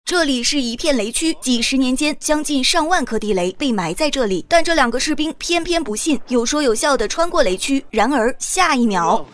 这里是一片雷区，几十年间，将近上万颗地雷被埋在这里。但这两个士兵偏偏不信，有说有笑地穿过雷区。然而下一秒，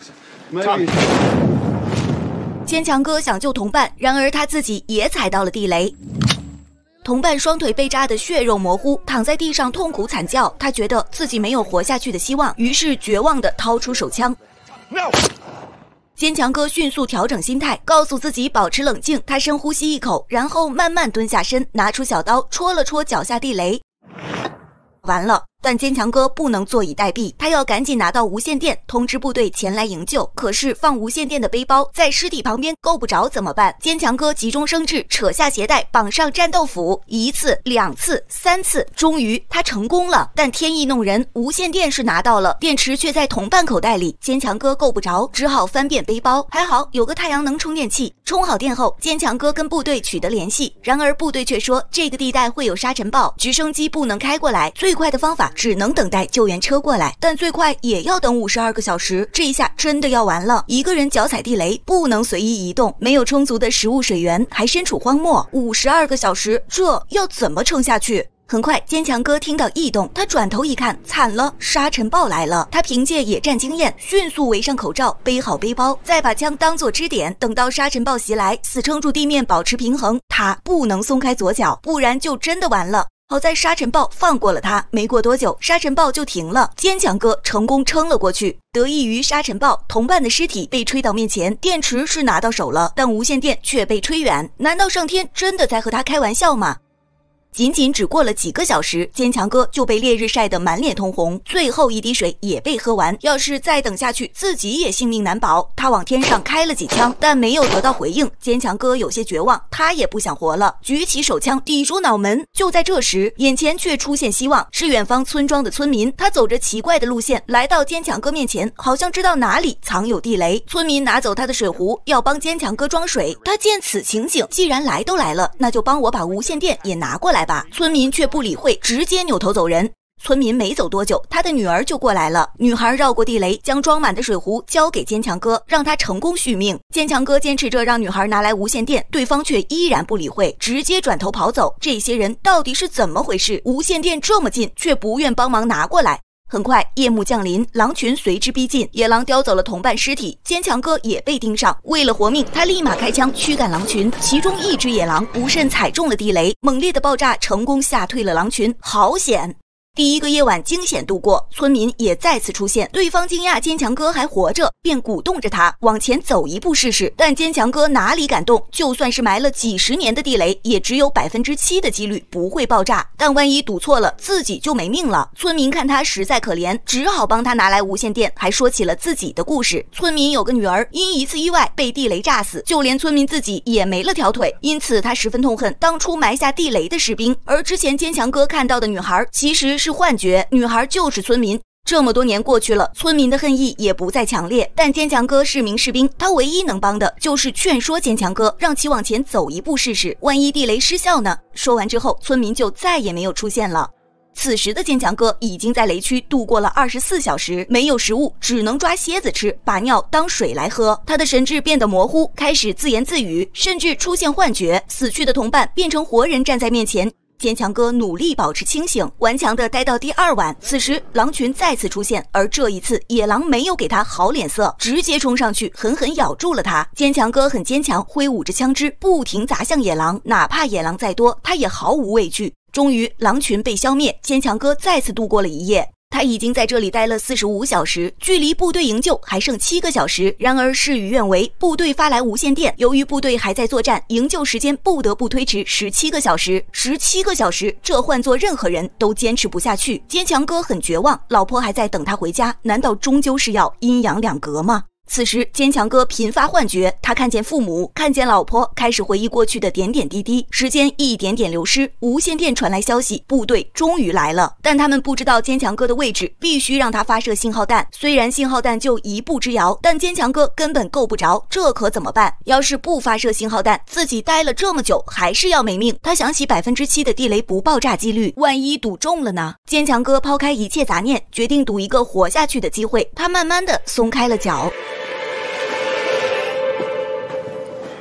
坚强哥想救同伴，然而他自己也踩到了地雷。同伴双腿被扎得血肉模糊，躺在地上痛苦惨叫。他觉得自己没有活下去的希望，于是绝望地掏出手枪。坚强哥迅速调整心态，告诉自己保持冷静。他深呼吸一口，然后慢慢蹲下身，拿出小刀戳了戳脚下地雷。完了，但坚强哥不能坐以待毙，他要赶紧拿到无线电，通知部队前来营救。可是放无线电的背包在尸体旁边够不着怎么办？坚强哥急中生智，扯下鞋带绑上战斗服，1次、2次、3次，终于他成功了。但天意弄人，无线电是拿到了，电池却在同伴口袋里，坚强哥够不着，只好翻遍背包。还好有个太阳能充电器，充好电后，坚强哥跟部队取得联系。然而部队却说这个地带会有沙尘暴，直升机不能开过来，最快的方法只能等待救援车过来，但最快也要等52个小时。这一下真的要完了，一个人脚踩地雷，不能随意移动，没有充足的食物水源，还身处荒漠，52个小时，这要怎么撑下去？很快，坚强哥听到异动，他转头一看，惨了，沙尘暴来了。他凭借野战经验，迅速围上口罩，背好背包，再把枪当作支点，等到沙尘暴袭来，死撑住地面，保持平衡。他不能松开左脚，不然就真的完了。好在沙尘暴放过了他，没过多久，沙尘暴就停了。坚强哥成功撑了过去。得益于沙尘暴，同伴的尸体被吹到面前，电池是拿到手了，但无线电却被吹远。难道上天真的在和他开玩笑吗？仅只过了几个小时，坚强哥就被烈日晒得满脸通红，最后一滴水也被喝完。要是再等下去，自己也性命难保。他往天上开了几枪，但没有得到回应。坚强哥有些绝望，他也不想活了，举起手枪抵住脑门。就在这时，眼前却出现希望，是远方村庄的村民。他走着奇怪的路线，来到坚强哥面前，好像知道哪里藏有地雷。村民拿走他的水壶，要帮坚强哥装水。他见此情景，既然来都来了，那就帮我把无线电也拿过来吧。村民却不理会，直接扭头走人。村民没走多久，他的女儿就过来了。女孩绕过地雷，将装满的水壶交给坚强哥，让他成功续命。坚强哥坚持着让女孩拿来无线电，对方却依然不理会，直接转头跑走。这些人到底是怎么回事？无线电这么近，却不愿帮忙拿过来。很快，夜幕降临，狼群随之逼近，野狼叼走了同伴尸体，坚强哥也被盯上。为了活命，他立马开枪驱赶狼群，其中一只野狼不慎踩中了地雷，猛烈的爆炸成功吓退了狼群，好险！第一个夜晚惊险度过，村民也再次出现，对方惊讶坚强哥还活着，便鼓动着他往前走一步试试。但坚强哥哪里敢动，就算是埋了几十年的地雷，也只有7%的几率不会爆炸。但万一赌错了，自己就没命了。村民看他实在可怜，只好帮他拿来无线电，还说起了自己的故事。村民有个女儿，因一次意外被地雷炸死，就连村民自己也没了条腿，因此他十分痛恨当初埋下地雷的士兵。而之前坚强哥看到的女孩，其实是幻觉，女孩就是村民。这么多年过去了，村民的恨意也不再强烈，但坚强哥是名士兵，他唯一能帮的就是劝说坚强哥，让其往前走一步试试，万一地雷失效呢？说完之后，村民就再也没有出现了。此时的坚强哥已经在雷区度过了24小时，没有食物，只能抓蝎子吃，把尿当水来喝。他的神智变得模糊，开始自言自语，甚至出现幻觉，死去的同伴变成活人站在面前。坚强哥努力保持清醒，顽强地待到第2晚。此时狼群再次出现，而这一次野狼没有给他好脸色，直接冲上去狠狠咬住了他。坚强哥很坚强，挥舞着枪支不停砸向野狼，哪怕野狼再多，他也毫无畏惧。终于狼群被消灭，坚强哥再次度过了一夜。他已经在这里待了45小时，距离部队营救还剩7个小时。然而事与愿违，部队发来无线电，由于部队还在作战，营救时间不得不推迟17个小时。17个小时，这换做任何人都坚持不下去。坚强哥很绝望，老婆还在等他回家，难道终究是要阴阳两隔吗？此时坚强哥频发幻觉，他看见父母，看见老婆，开始回忆过去的点点滴滴。时间一点点流失，无线电传来消息，部队终于来了。但他们不知道坚强哥的位置，必须让他发射信号弹。虽然信号弹就1步之遥，但坚强哥根本够不着，这可怎么办？要是不发射信号弹，自己待了这么久还是要没命。他想起7%的地雷不爆炸几率，万一赌中了呢？坚强哥抛开一切杂念，决定赌一个活下去的机会。他慢慢的松开了脚。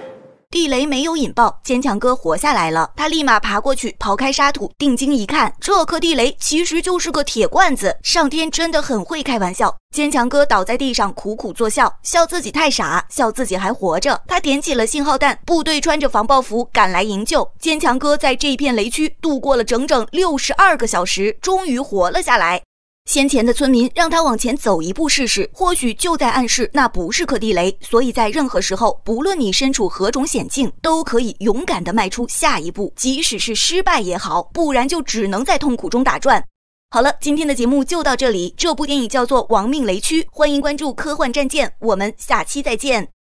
地雷没有引爆，坚强哥活下来了。他立马爬过去，刨开沙土，定睛一看，这颗地雷其实就是个铁罐子。上天真的很会开玩笑。坚强哥倒在地上苦苦作笑，笑自己太傻，笑自己还活着。他点起了信号弹，部队穿着防爆服赶来营救。坚强哥在这片雷区度过了整整62个小时，终于活了下来。先前的村民让他往前走一步试试，或许就在暗示那不是颗地雷。所以在任何时候，不论你身处何种险境，都可以勇敢地迈出下一步，即使是失败也好，不然就只能在痛苦中打转。好了，今天的节目就到这里。这部电影叫做《亡命雷区》，欢迎关注科幻战舰，我们下期再见。